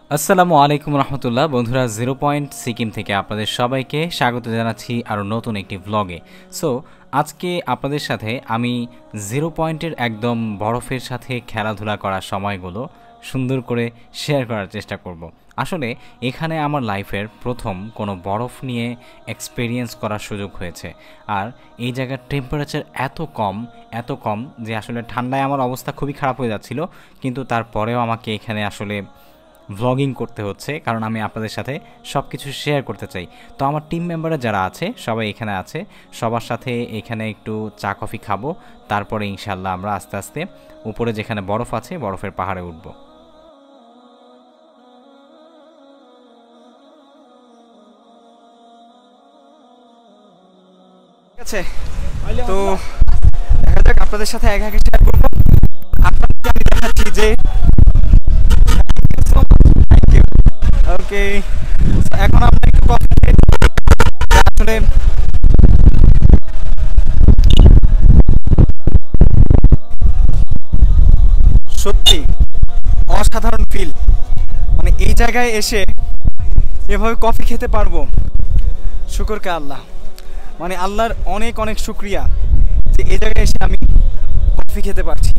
আসসালামু আলাইকুম রহমতুল্লাহ। বন্ধুরা, জিরো পয়েন্ট সিকিম থেকে আপনাদের সবাইকে স্বাগত জানাচ্ছি আরও নতুন একটি ভ্লগে। সো আজকে আপনাদের সাথে আমি জিরো পয়েন্টের একদম বরফের সাথে খেলাধুলা করার সময়গুলো সুন্দর করে শেয়ার করার চেষ্টা করব। আসলে এখানে আমার লাইফের প্রথম কোনো বরফ নিয়ে এক্সপেরিয়েন্স করার সুযোগ হয়েছে। আর এই জায়গার টেম্পারেচার এত কম যে আসলে ঠান্ডায় আমার অবস্থা খুবই খারাপ হয়ে যাচ্ছিল, কিন্তু তারপরেও আমাকে এখানে আসলে ভ্লগিং করতে হচ্ছে, কারণ আমি আপনাদের সাথে সব কিছু শেয়ার করতে চাই। তো আমার টিম মেম্বাররা যারা আছে সবাই এখানে আছে, সবার সাথে এখানে একটু চা কফি খাবো, তারপরে ইনশাল্লাহ আমরা আস্তে আস্তে উপরে যেখানে বরফ আছে বরফের পাহাড়ে উঠব। ঠিক আছে, তো দেখা যাক আপনাদের সাথে একে একে শেয়ার করবো। আপনাদেরকে আমি দেখাচ্ছি যে ওকে, এখন আমরা একটু কফি আসলে সত্যি অসাধারণ ফিল, মানে এই জায়গায় এসে এভাবে কফি খেতে পারবো, শুকর কে আল্লাহ, মানে আল্লাহর অনেক অনেক শুক্রিয়া যে এই জায়গায় এসে আমি কফি খেতে পারছি।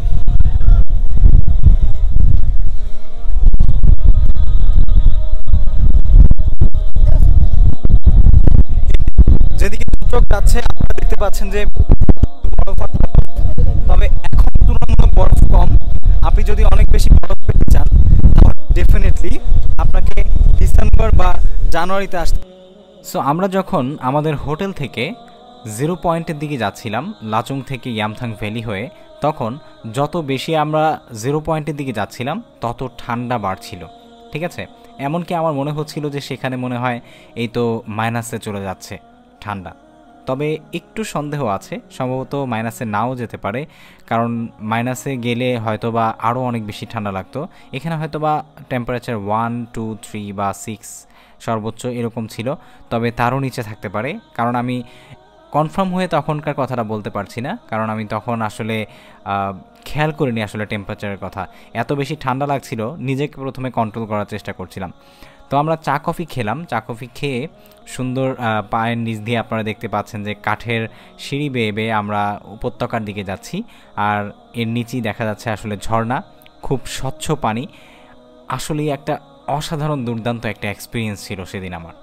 যেদিকে চোখ যাচ্ছে আপনারা দেখতে পাচ্ছেন যে বরফ, তবে এখন তুলনামূলক বরফ কম। আপনি যদি অনেক বেশি বরফ পেতে চান তাহলে ডেফিনেটলি আপনাকে ডিসেম্বর বা জানুয়ারিতে আসতে। সো আমরা যখন আমাদের হোটেল থেকে জিরো পয়েন্টের দিকে যাচ্ছিলাম, লাচুং থেকে ইয়ামথাং ভ্যালি হয়ে, তখন যত বেশি আমরা জিরো পয়েন্টের দিকে যাচ্ছিলাম তত ঠান্ডা বাড়ছিল। ঠিক আছে, এমনকি আমার মনে হচ্ছিল যে সেখানে মনে হয় এই তো মাইনাসে চলে যাচ্ছে ঠান্ডা। তবে একটু সন্দেহ আছে, সম্ভবত মাইনাসে নাও যেতে পারে, কারণ মাইনাসে গেলে হয়তোবা আরও অনেক বেশি ঠান্ডা লাগতো। এখানে হয়তোবা টেম্পারেচার 1, 2, 3 বা 6 সর্বোচ্চ এরকম ছিল, তবে তারও নিচে থাকতে পারে, কারণ আমি কনফার্ম হয়ে তখনকার কথাটা বলতে পারছি না, কারণ আমি তখন আসলে খেয়াল করিনি আসলে টেম্পারেচারের কথা। এত বেশি ঠান্ডা লাগছিল, নিজেকে প্রথমে কন্ট্রোল করার চেষ্টা করছিলাম। তো আমরা চা কফি খেলাম, চা কফি খেয়ে সুন্দর পায়ের নিচ দিয়ে আপনারা দেখতে পাচ্ছেন যে কাঠের সিঁড়ি বেয়ে বেয়ে আমরা উপত্যকার দিকে যাচ্ছি, আর এর নিচেই দেখা যাচ্ছে আসলে ঝর্ণা, খুব স্বচ্ছ পানি। আসলেই একটা অসাধারণ দুর্দান্ত একটা এক্সপিরিয়েন্স ছিল সেদিন আমার।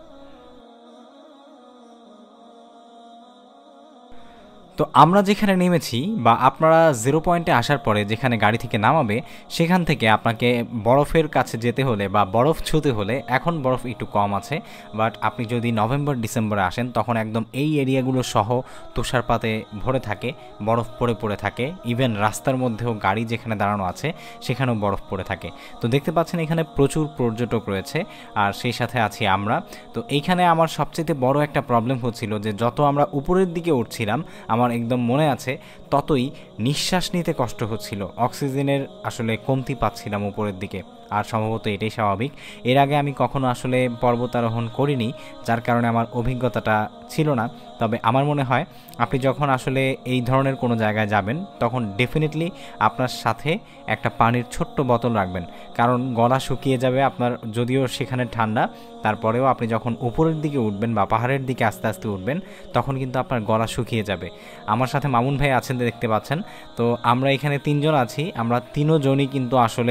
তো আমরা যেখানে নেমেছি বা আপনারা জিরো পয়েন্টে আসার পরে যেখানে গাড়ি থেকে নামাবে, সেখান থেকে আপনাকে বরফের কাছে যেতে হলে বা বরফ ছুঁতে হলে, এখন বরফ একটু কম আছে, বাট আপনি যদি নভেম্বর ডিসেম্বরে আসেন তখন একদম এই এরিয়াগুলো সহ তুষারপাতে ভরে থাকে, বরফ পড়ে থাকে। ইভেন রাস্তার মধ্যেও গাড়ি যেখানে দাঁড়ানো আছে সেখানেও বরফ পড়ে থাকে। তো দেখতে পাচ্ছেন এখানে প্রচুর পর্যটক রয়েছে, আর সেই সাথে আছি আমরা। তো এইখানে আমার সবচেয়ে বড় একটা প্রবলেম হচ্ছিল যে যত আমরা উপরের দিকে উঠছিলাম, আমার একদম মনে আছে, ততই নিঃশ্বাস নিতে কষ্ট হচ্ছিল, অক্সিজেনের আসলে কমতি পাচ্ছিলাম উপরের দিকে। আর সম্ভবত এটাই স্বাভাবিক, এর আগে আমি কখনো আসলে পর্বতারোহণ করিনি, যার কারণে আমার অভিজ্ঞতাটা ছিল না। তবে আমার মনে হয় আপনি যখন আসলে এই ধরনের কোনো জায়গায় যাবেন তখন ডেফিনেটলি আপনার সাথে একটা পানির ছোট্ট বোতল রাখবেন, কারণ গলা শুকিয়ে যাবে আপনার, যদিও সেখানে ঠান্ডা, তারপরেও আপনি যখন উপরের দিকে উঠবেন বা পাহাড়ের দিকে আস্তে আস্তে উঠবেন তখন কিন্তু আপনার গলা শুকিয়ে যাবে। আমার সাথে মামুন ভাই আছেন দেখতে পাচ্ছেন, তো আমরা এখানে তিনজন আছি, আমরা তিনজনই কিন্তু আসলে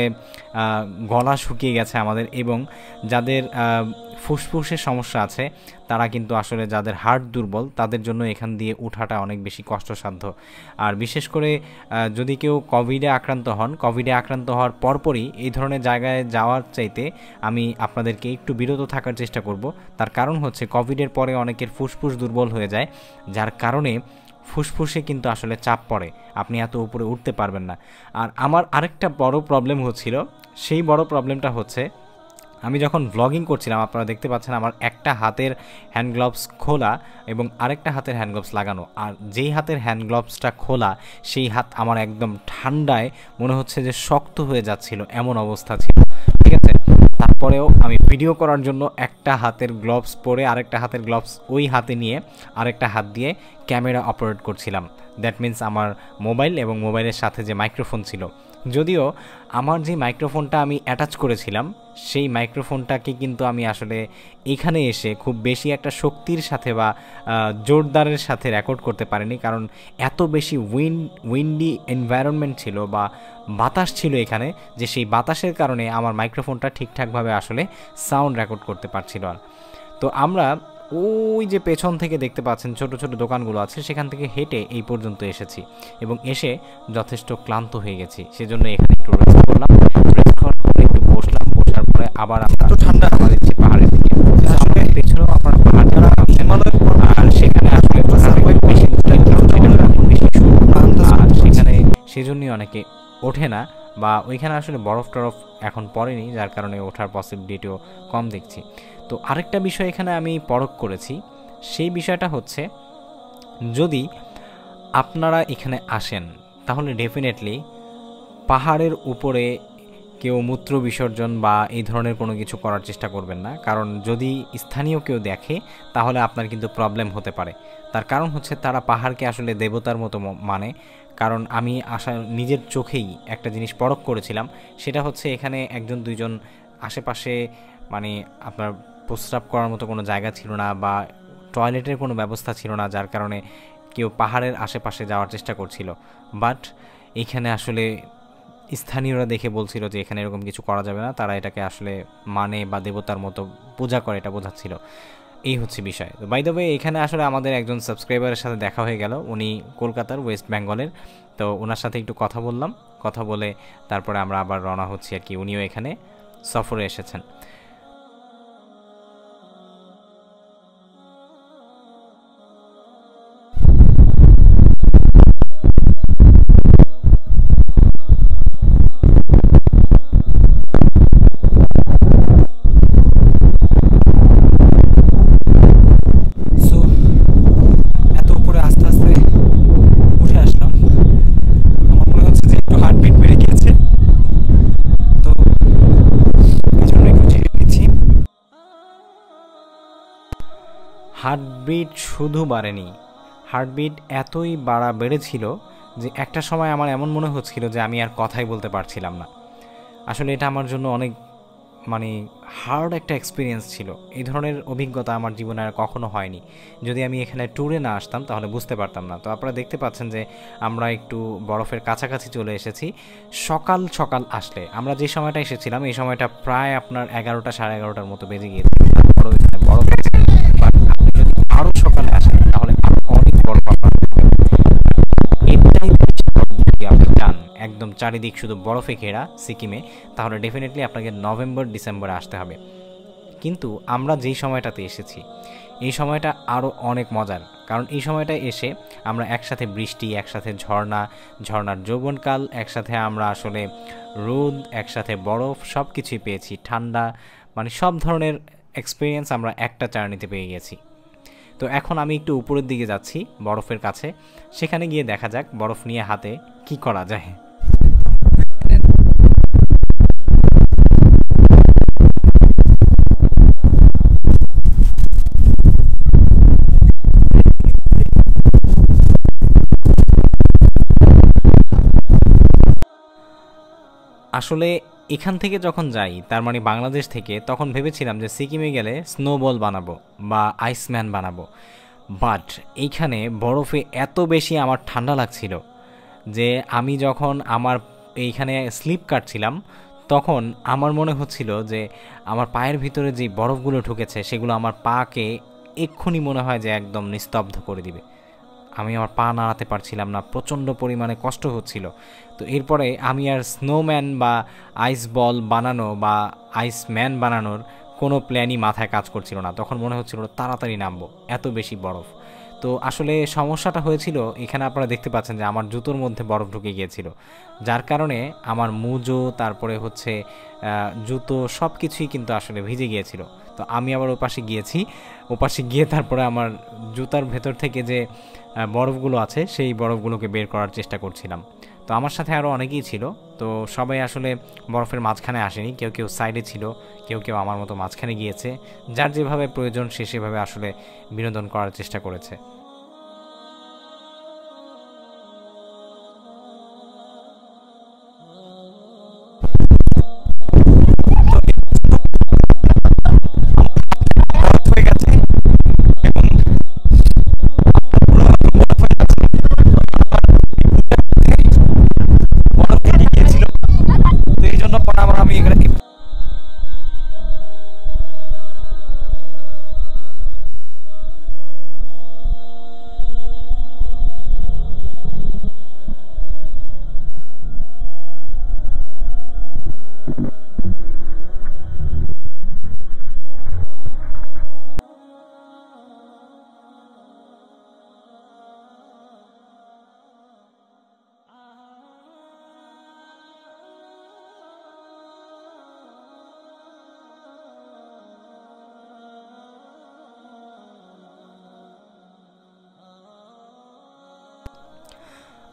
গলা শুকিয়ে গেছে আমাদের, এবং যাদের ফুসফুসের সমস্যা আছে তারা কিন্তু আসলে, যাদের হার্ট দুর্বল তাদের জন্য এখান দিয়ে ওঠাটা অনেক বেশি কষ্টসাধ্য। আর বিশেষ করে যদি কেউ কোভিডে আক্রান্ত হওয়ার পরপরই এই ধরনের জায়গায় যাওয়ার চাইতে আমি আপনাদেরকে একটু বিরত থাকার চেষ্টা করব। তার কারণ হচ্ছে কোভিডের পরে অনেকের ফুসফুস দুর্বল হয়ে যায়, যার কারণে ফুসফুসে কিন্তু আসলে চাপ পড়ে, আপনি এত উপরে উঠতে পারবেন না। আর আমার আরেকটা বড় প্রবলেম হচ্ছিল, সেই বড় প্রবলেমটা হচ্ছে আমি যখন ভ্লগিং করছিলাম, আপনারা দেখতে পাচ্ছেন আমার একটা হাতের হ্যান্ড গ্লাভস খোলা এবং আরেকটা হাতের হ্যান্ড গ্লাভস লাগানো, আর যেই হাতের হ্যান্ড গ্লাভসটা খোলা সেই হাত আমার একদম ঠান্ডায় মনে হচ্ছে যে শক্ত হয়ে যাচ্ছিল, এমন অবস্থা ছিল। ঠিক আছে, তারপরেও আমি ভিডিও করার জন্য একটা হাতের গ্লাভস পরে আরেকটা হাতের গ্লাভস ওই হাতে নিয়ে আরেকটা হাত দিয়ে ক্যামেরা অপারেট করছিলাম, দ্যাট মিন্স আমার মোবাইল এবং মোবাইলের সাথে যে মাইক্রোফোন ছিল, যদিও আমার যে মাইক্রোফোনটা আমি অ্যাটাচ করেছিলাম সেই মাইক্রোফোনটাকে কিন্তু আমি আসলে এখানে এসে খুব বেশি একটা শক্তির সাথে বা জোরদারের সাথে রেকর্ড করতে পারিনি, কারণ এত বেশি উইন্ডি এনভায়রনমেন্ট ছিল বা বাতাস ছিল এখানে, যে সেই বাতাসের কারণে আমার মাইক্রোফোনটা ঠিকঠাকভাবে আসলে সাউন্ড রেকর্ড করতে পারছিল না। তো আমরা ওই যে পেছন থেকে দেখতে পাচ্ছেন ছোট ছোট দোকানগুলো আছে, সেখান থেকে হেঁটে এই পর্যন্ত এসেছি এবং এসে যথেষ্ট ক্লান্ত হয়ে গেছি, সেজন্য এখানে একটু রেস্ট করলাম। রেস্ট করার পরে একটু বসলাম, বসার পরে আবার আমরা ঠান্ডা আমাদের যে পাহাড়ের দিকে, আসলে পেছনেও আপনার পাহাড় যারা আর সেখানে আসলে বেশি আর সেখানে সেজন্যই অনেকে ওঠে না, বা ওইখানে আসলে বরফ টরফ এখন পড়েনি, যার কারণে ওঠার পসিবিলিটিও কম দেখছি। তো আরেকটা বিষয় এখানে আমি পরখ করেছি, সেই বিষয়টা হচ্ছে যদি আপনারা এখানে আসেন তাহলে ডেফিনেটলি পাহাড়ের উপরে কেউ মূত্র বিসর্জন বা এই ধরনের কোনো কিছু করার চেষ্টা করবেন না, কারণ যদি স্থানীয় কেউ দেখে তাহলে আপনার কিন্তু প্রবলেম হতে পারে। তার কারণ হচ্ছে তারা পাহাড়কে আসলে দেবতার মতো মানে, কারণ আমি নিজের চোখেই একটা জিনিস পরখ করেছিলাম, সেটা হচ্ছে এখানে একজন দুইজন আশেপাশে মানে আপনার প্রস্রাব করার মতো কোনো জায়গা ছিল না বা টয়লেটের কোনো ব্যবস্থা ছিল না, যার কারণে কেউ পাহাড়ের আশেপাশে যাওয়ার চেষ্টা করছিল। বাট এখানে আসলে স্থানীয়রা দেখে বলছিল যে এখানে এরকম কিছু করা যাবে না, তারা এটাকে আসলে মানে বা দেবতার মতো পূজা করে, এটা বোঝাচ্ছিল। এই হচ্ছে বিষয়। তো বাই দ্য ওয়ে এখানে আসলে আমাদের একজন সাবস্ক্রাইবারের সাথে দেখা হয়ে গেল, উনি কলকাতার ওয়েস্ট বেঙ্গলের। তো ওনার সাথে একটু কথা বললাম, কথা বলে তারপরে আমরা আবার রওনা হচ্ছি আর কি। উনিও এখানে সফরে এসেছেন। হার্টবিট শুধু বাড়েনি, হার্টবিট এতই বেড়েছিল যে একটা সময় আমার এমন মনে হচ্ছিল যে আমি আর কথাই বলতে পারছিলাম না। আসলে এটা আমার জন্য অনেক মানে হার্ড একটা এক্সপিরিয়েন্স ছিল। এই ধরনের অভিজ্ঞতা আমার জীবনে আর কখনো হয়নি। যদি আমি এখানে ট্যুরে না আসতাম তাহলে বুঝতে পারতাম না। তো আপনারা দেখতে পাচ্ছেন যে আমরা একটু বরফের কাছাকাছি চলে এসেছি। সকাল সকাল আসলে, আমরা যে সময়টা এসেছিলাম এই সময়টা প্রায় আপনার 11টা 11:30টার মতো বেজে গিয়েছে। বরফ আরো সকালে আসেন তাহলে অনেক বরফ আপনারা পাবেন। এটাই যদি আপনি চান একদম চারিদিক শুধু বরফে ঘেরা সিকিমে, তাহলে ডেফিনেটলি আপনাকে নভেম্বর ডিসেম্বরে আসতে হবে। কিন্তু আমরা যেই সময়টাতে এসেছি এই সময়টা আরও অনেক মজার, কারণ এই সময়টা এসে আমরা একসাথে বৃষ্টি, একসাথে ঝর্ণার যৌবনকাল, একসাথে আমরা আসলে রোদ, একসাথে বরফ, সব কিছুই পেয়েছি। ঠান্ডা, মানে সব ধরনের এক্সপিরিয়েন্স আমরা একটা জার্নিতে পেয়ে গেছি। তো এখন আমি একটু উপরের দিকে যাচ্ছি বরফের কাছে, সেখানে গিয়ে দেখা যাক বরফ নিয়ে হাতে কি করা যায়। আসলে এখান থেকে যখন যাই, তার মানে বাংলাদেশ থেকে, তখন ভেবেছিলাম যে সিকিমে গেলে স্নোবল বানাবো বা আইসম্যান বানাবো। বাট এইখানে বরফে এত বেশি আমার ঠান্ডা লাগছিল যে আমি যখন এইখানে স্লিপ কাটছিলাম তখন আমার মনে হচ্ছিল যে আমার পায়ের ভিতরে যে বরফগুলো ঢুকেছে সেগুলো আমার পাকে এক্ষুনি মনে হয় যে একদম নিস্তব্ধ করে দিবে। আমি আমার পা নাড়াতে পারছিলাম না, প্রচণ্ড পরিমাণে কষ্ট হচ্ছিল। তো এরপরে আমি আর স্নোম্যান বা আইস বল বানানো বা আইসম্যান বানানোর কোনো প্ল্যানই মাথায় কাজ করছিল না। তখন মনে হচ্ছিল তাড়াতাড়ি নামবো, এত বেশি বরফ। তো আসলে সমস্যাটা হয়েছিল, এখানে আপনারা দেখতে পাচ্ছেন যে আমার জুতোর মধ্যে বরফ ঢুকে গিয়েছিল, যার কারণে আমার মুজো, তারপরে হচ্ছে জুতো, সব কিছুই কিন্তু আসলে ভিজে গিয়েছিল। তো আমি আবার ওপাশে গিয়ে তারপরে আমার জুতার ভেতর থেকে যে বরফগুলো আছে সেই বরফগুলোকে বের করার চেষ্টা করছিলাম। তো আমার সাথে আরও অনেকেই ছিল, তো সবাই আসলে বরফের মাঝখানে আসেনি, কেউ কেউ সাইডে ছিল, কেউ কেউ আমার মতো মাঝখানে গিয়েছে, যার যেভাবে প্রয়োজন সে সেভাবে আসলে বিনোদন করার চেষ্টা করেছে।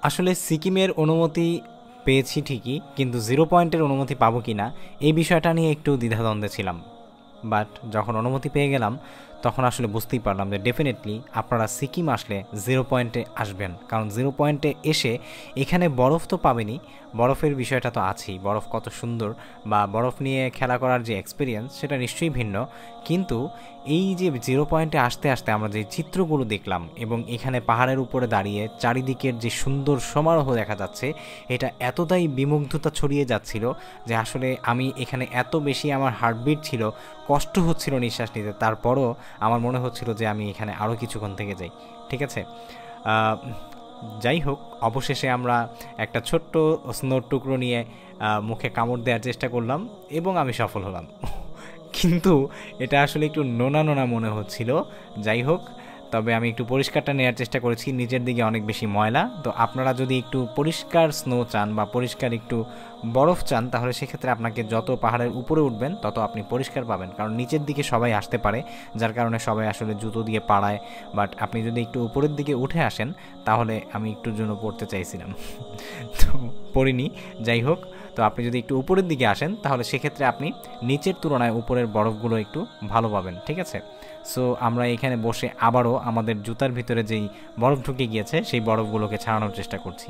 আসলে সিকিমের অনুমতি পেয়েছি ঠিকই, কিন্তু 0 পয়েন্টের অনুমতি পাবো কি না এই বিষয়টা নিয়ে একটু দ্বিধাদ্বন্দ্বে ছিলাম। বাট যখন অনুমতি পেয়ে গেলাম তখন আসলে বুঝতেই পারলাম যে ডেফিনেটলি আপনারা সিকিম আসলে 0 পয়েন্টে আসবেন, কারণ 0 পয়েন্টে এসে এখানে বরফ তো পাবেনই, বরফের বিষয়টা তো আছেই, বরফ কত সুন্দর বা বরফ নিয়ে খেলা করার যে এক্সপিরিয়েন্স সেটা নিশ্চয়ই ভিন্ন। কিন্তু এই যে 0 পয়েন্টে আসতে আসতে আমরা যে চিত্রগুলো দেখলাম এবং এখানে পাহাড়ের উপরে দাঁড়িয়ে চারিদিকের যে সুন্দর সমারোহ দেখা যাচ্ছে, এটা এতটাই বিমুগ্ধতা ছড়িয়ে যাচ্ছিল যে আসলে আমি এখানে এত বেশি আমার হার্টবিট ছিল, কষ্ট হচ্ছিল নিঃশ্বাস নিতে, তারপরও আমার মনে হচ্ছিল যে আমি এখানে আরও কিছুক্ষণ থেকে যাই। ঠিক আছে, যাই হোক, অবশেষে আমরা একটা ছোট্ট স্নোর টুকরো নিয়ে মুখে কামড় দেওয়ার চেষ্টা করলাম এবং আমি সফল হলাম। কিন্তু এটা আসলে একটু নোনা নোনা মনে হচ্ছিল। যাই হোক, তবে আমি একটু পরিষ্কারটা নেওয়ার চেষ্টা করেছি, নিচের দিকে অনেক বেশি ময়লা। তো আপনারা যদি একটু পরিষ্কার স্নো চান বা পরিষ্কার একটু বরফ চান, তাহলে সেক্ষেত্রে আপনাকে যত পাহাড়ের উপরে উঠবেন তত আপনি পরিষ্কার পাবেন, কারণ নিচের দিকে সবাই আসতে পারে, যার কারণে সবাই আসলে জুতো দিয়ে পাড়ায়। বাট আপনি যদি একটু উপরের দিকে উঠে আসেন, তাহলে আমি একটুর জন্য পড়তে চাইছিলাম তো পড়িনি। যাই হোক, তো আপনি যদি একটু উপরের দিকে আসেন তাহলে সেক্ষেত্রে আপনি নিচের তুলনায় উপরের বরফগুলো একটু ভালো পাবেন। ঠিক আছে, সো আমরা এখানে বসে আবারও আমাদের জুতার ভিতরে যেই বরফ ঢুকে গিয়েছে সেই বরফগুলোকে ছাড়ানোর চেষ্টা করছি।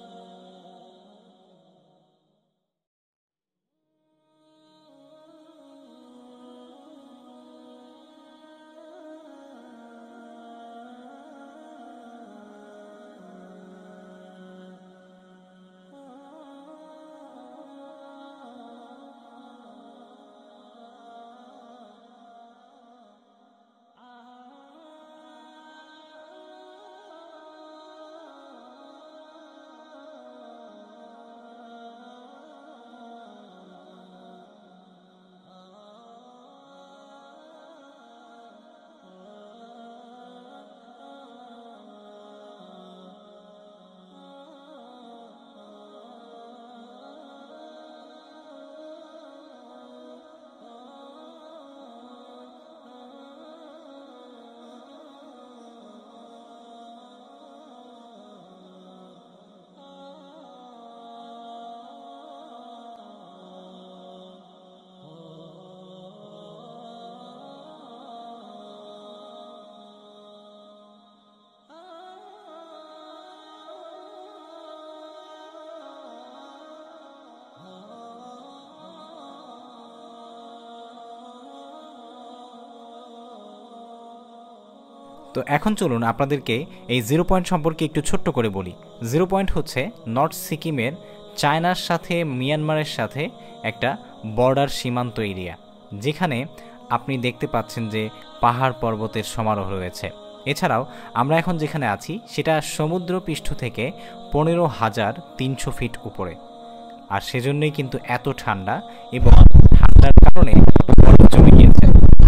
তো এখন চলুন আপনাদেরকে এই 0 পয়েন্ট সম্পর্কে একটু ছোট্ট করে বলি। 0 পয়েন্ট হচ্ছে নর্থ সিকিমের চায়নার সাথে মিয়ানমারের সাথে একটা বর্ডার সীমান্ত এরিয়া, যেখানে আপনি দেখতে পাচ্ছেন যে পাহাড় পর্বতের সমারোহ রয়েছে। এছাড়াও আমরা এখন যেখানে আছি সেটা সমুদ্রপৃষ্ঠ থেকে 15,300 ফিট উপরে, আর সেজন্যই কিন্তু এত ঠান্ডা এবং ঠান্ডার কারণে বরফ জমে গিয়েছে।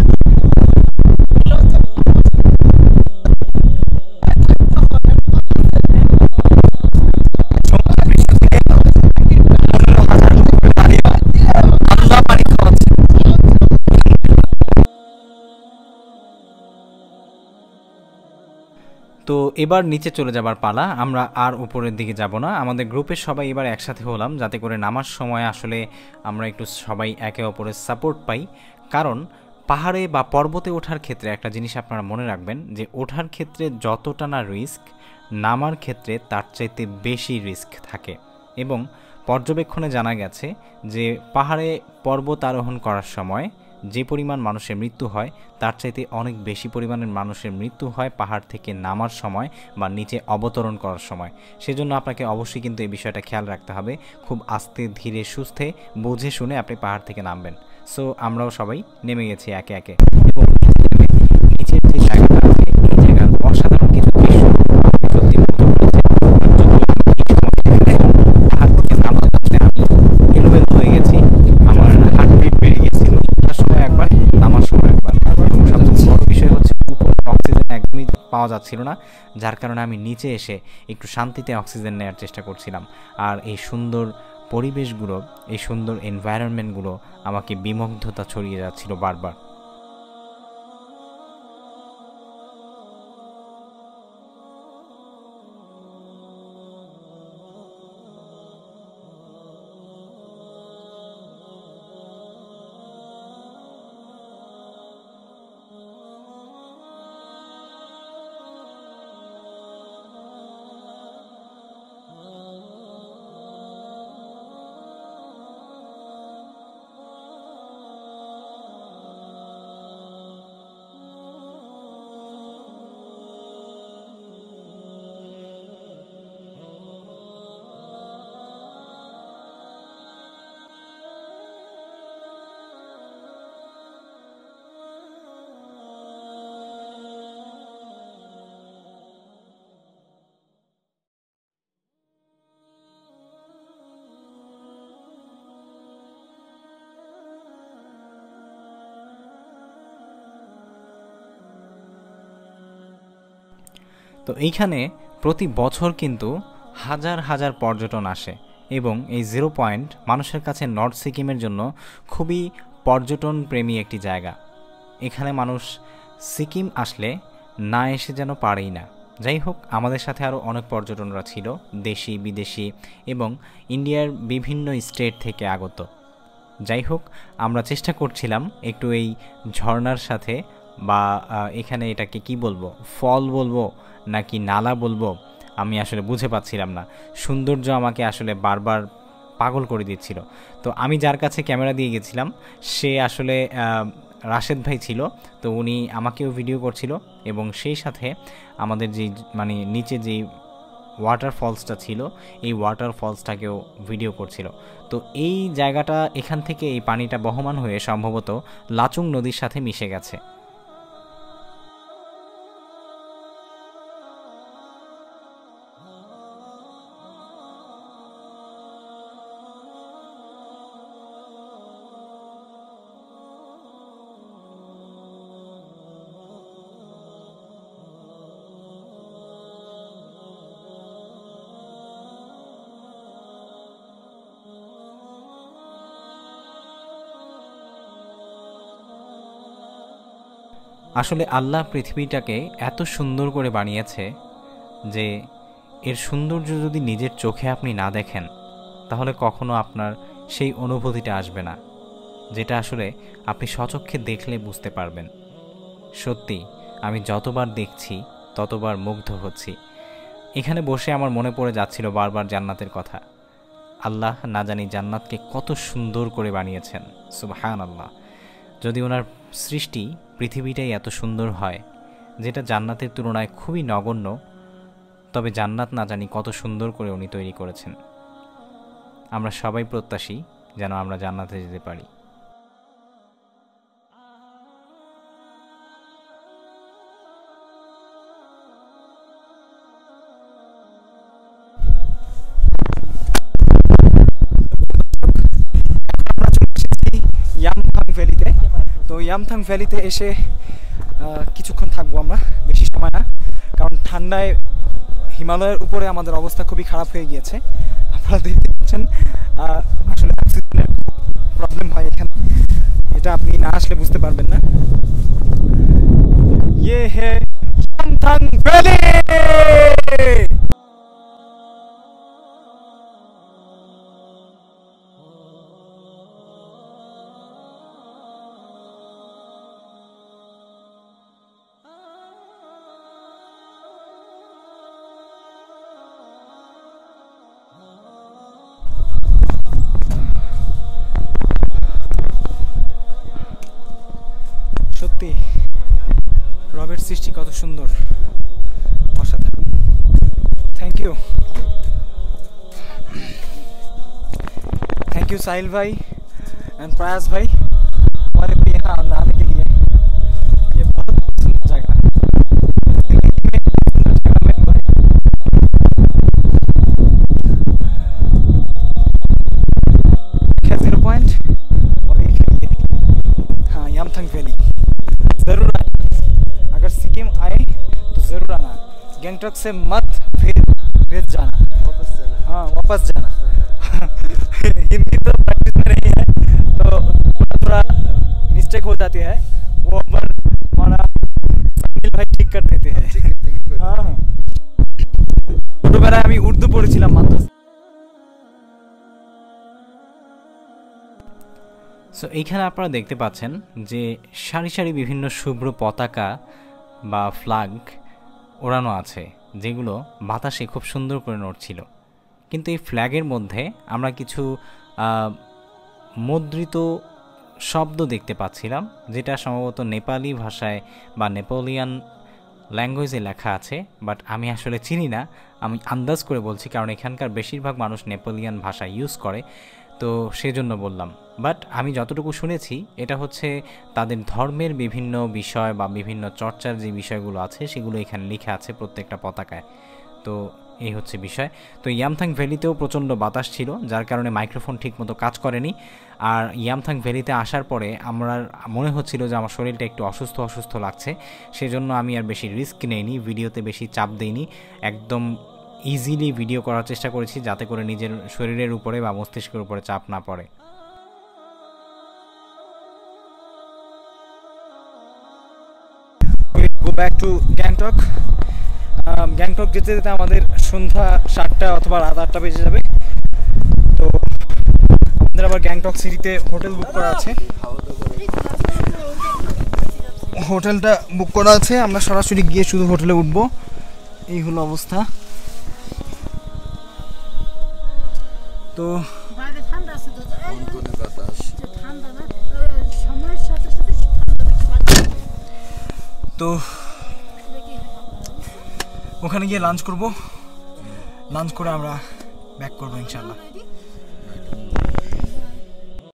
তো এবার নিচে চলে যাবার পালা, আমরা আর উপরের দিকে যাব না। আমাদের গ্রুপের সবাই এবার একসাথে হলাম যাতে করে নামার সময় আসলে আমরা একটু সবাই একে অপরের সাপোর্ট পাই। কারণ পাহাড়ে বা পর্বতে ওঠার ক্ষেত্রে একটা জিনিস আপনারা মনে রাখবেন যে ওঠার ক্ষেত্রে যতটা না রিস্ক, নামার ক্ষেত্রে তার চাইতে বেশি রিস্ক থাকে। এবং পর্যবেক্ষণে জানা গেছে যে পাহাড়ে পর্বত আরোহণ করার সময় যে পরিমাণ মানুষের মৃত্যু হয় তার চাইতে অনেক বেশি পরিমাণের মানুষের মৃত্যু হয় পাহাড় থেকে নামার সময় বা নিচে অবতরণ করার সময়। সেজন্য আপনাকে অবশ্যই কিন্তু এই বিষয়টা খেয়াল রাখতে হবে, খুব আস্তে ধীরে সুস্থে বুঝে শুনে আপনি পাহাড় থেকে নামবেন। সো আমরাও সবাই নেমে গেছি একে একে, এবং নিচের যে জায়গাটা আছে এই জায়গার অসাধারণ কিছু দৃশ্য সত্যি মুগ্ধ করেছে। পাহাড় থেকে নামার পথে আমি এলোমেলো হয়ে গেছি, আমার হার্টবিট বেড়ে গেছিল সময় একবার, নামার সময় একবার। এবং সবচেয়ে বড় বিষয় হচ্ছে উপর অক্সিজেন একদমই পাওয়া যাচ্ছিল না, যার কারণে আমি নিচে এসে একটু শান্তিতে অক্সিজেন নেওয়ার চেষ্টা করছিলাম। আর এই সুন্দর পরিবেশগুলো, এই সুন্দর এনভায়রনমেন্টগুলো আমাকে বিমুগ্ধতা ছড়িয়ে যাচ্ছিল বারবার। তো এইখানে প্রতি বছর কিন্তু হাজার হাজার পর্যটন আসে এবং এই 0 পয়েন্ট মানুষের কাছে নর্থ সিকিমের জন্য খুবই পর্যটন প্রেমী একটি জায়গা। এখানে মানুষ সিকিম আসলে না এসে যেন পারেই না। যাই হোক, আমাদের সাথে আরও অনেক পর্যটনরা ছিল, দেশি বিদেশি এবং ইন্ডিয়ার বিভিন্ন স্টেট থেকে আগত। যাই হোক, আমরা চেষ্টা করছিলাম একটু এই ঝর্ণার সাথে বা এখানে এটাকে কি বলবো, ফল বলবো নাকি নালা বলবো, আমি আসলে বুঝে পাচ্ছিলাম না। সৌন্দর্য আমাকে আসলে বারবার পাগল করে দিচ্ছিল। তো আমি যার কাছে ক্যামেরা দিয়ে গেছিলাম সে আসলে রাশেদ ভাই ছিল। তো উনি আমাকেও ভিডিও করছিল এবং সেই সাথে আমাদের যে মানে নিচে যেই ওয়াটারফলসটা ছিল এই ওয়াটারফলসটাকেও ভিডিও করছিল। তো এই জায়গাটা, এখান থেকে এই পানিটা বহমান হয়ে সম্ভবত লাচুং নদীর সাথে মিশে গেছে। আসলে আল্লাহ পৃথিবীটাকে এত সুন্দর করে বানিয়েছে যে এর সৌন্দর্য যদি নিজের চোখে আপনি না দেখেন তাহলে কখনো আপনার সেই অনুভূতিটা আসবে না, যেটা আসলে আপনি স্বচক্ষে দেখলে বুঝতে পারবেন। সত্যি আমি যতবার দেখছি ততবার মুগ্ধ হচ্ছি। এখানে বসে আমার মনে পড়ে যাচ্ছিল বারবার জান্নাতের কথা। আল্লাহ না জানি জান্নাতকে কত সুন্দর করে বানিয়েছেন, সুবহানাল্লাহ। যদি ওনার সৃষ্টি পৃথিবীটাই এত সুন্দর হয় যেটা জান্নাতের তুলনায় খুবই নগণ্য, তবে জান্নাত না জানি কত সুন্দর করে উনি তৈরি করেছেন। আমরা সবাই প্রত্যাশী যেন আমরা জান্নাতে যেতে পারি। ইয়ামথাং ভ্যালিতে। তো ইয়ামথাং ভ্যালিতে এসে কিছুক্ষণ থাকবো আমরা, বেশি সময় না, কারণ ঠান্ডায় হিমালয়ের উপরে আমাদের অবস্থা খুবই খারাপ হয়ে গিয়েছে। আপনারা দেখতে পাচ্ছেন আসলে অক্সিজেনের প্রবলেম হয় এখানে, এটা আপনি না আসলে বুঝতে পারবেন না। ये है यमथांग वैली। সত্যি রবের সৃষ্টি কত সুন্দর, অসাধারণ। থ্যাংক ইউ साहिल भाई एंड प्रयास भाई हमारे को यहाँ आने के लिए। ये बहुत सुंदर जगह है। जीरो पॉइंट और एक हाँ यमथंग वैली। ज़रूर आए, अगर सिक्किम आए तो ज़रूर आना। गैंगटॉक से मत भेज जाना, हाँ वापस जाना। हिंदी तो प्रैक्टिस में नहीं है तो थोड़ा मिस्टेक हो जाती है, वो पर हमारा साहिल भाई ठीक कर देते हैं। हाँ ছোটবেলায় আমি উর্দু পড়েছিলাম মাত্র। সো এইখানে আপনারা দেখতে পাচ্ছেন যে সারি সারি বিভিন্ন শুভ্র পতাকা বা ফ্ল্যাগ ওড়ানো আছে, যেগুলো বাতাসে খুব সুন্দর করে নড়ছিল। কিন্তু এই ফ্ল্যাগের মধ্যে আমরা কিছু মুদ্রিত শব্দ দেখতে পাচ্ছিলাম, যেটা সম্ভবত নেপালি ভাষায় বা নেপোলিয়ান ল্যাঙ্গুয়েজে লেখা আছে, বাট আমি আসলে চিনি না, আমি আন্দাজ করে বলছি, কারণ এখানকার বেশিরভাগ মানুষ নেপোলিয়ান ভাষা ইউজ করে, তো সেজন্য বললাম। বাট আমি যতটুকু শুনেছি এটা হচ্ছে তাদের ধর্মের বিভিন্ন বিষয় বা বিভিন্ন চর্চার যে বিষয়গুলো আছে সেগুলো এখানে লেখা আছে প্রত্যেকটা পতাকায়। তো এই হচ্ছে বিষয়। তো ইয়ামথাং ভ্যালিতেও প্রচণ্ড বাতাস ছিল, যার কারণে মাইক্রোফোন ঠিকমতো কাজ করেনি। আর ইয়ামথাং ভ্যালিতে আসার পরে আমার মনে হচ্ছিল যে আমার শরীরটা একটু অসুস্থ অসুস্থ লাগছে, সেজন্য আমি আর বেশি রিস্ক নেইনি, ভিডিওতে বেশি চাপ দেইনি, একদম ইজিলি ভিডিও করার চেষ্টা করেছি যাতে করে নিজের শরীরের উপরে বা মস্তিষ্কের উপরে চাপ না পড়ে। Go back to Gangtok. Gangtok যেতে যেতে আমাদের সন্ধ্যা 7টা অথবা রাত 8টা বেজে যাবে। তো আমাদের আবার গ্যাংটক সিটিতে হোটেল বুক করা আছে, হোটেলটা বুক করা আছে, আমরা সরাসরি গিয়ে শুধু হোটেলে উঠবো। এই হলো অবস্থা। তো তো ওখানে গিয়ে লাঞ্চ করব, লাঞ্চ করে আমরা ব্যাক করবো ইনশাআল্লাহ।